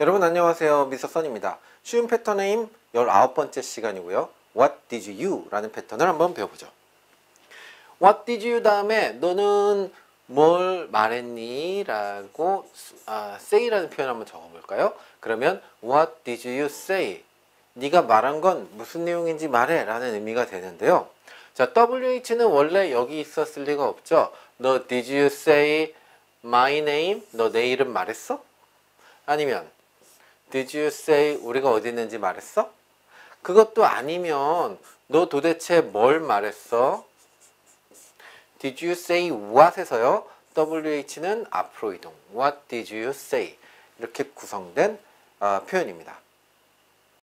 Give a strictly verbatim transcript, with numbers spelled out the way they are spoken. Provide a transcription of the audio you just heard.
여러분 안녕하세요. 미스터 선입니다. 쉬운 패턴의 힘 열아홉 번째 시간이고요. What did you? 라는 패턴을 한번 배워보죠. What did you 다음에 너는 뭘 말했니? 라고 아, say라는 표현 한번 적어볼까요? 그러면 What did you say? 네가 말한 건 무슨 내용인지 말해 라는 의미가 되는데요. 자, 더블유에이치는 원래 여기 있었을 리가 없죠. 너 did you say my name? 너 내 이름 말했어? 아니면 Did you say 우리가 어디 있는지 말했어? 그것도 아니면 너 도대체 뭘 말했어? Did you say what에서요. 더블유에이치는 앞으로 이동. What did you say? 이렇게 구성된 어, 표현입니다.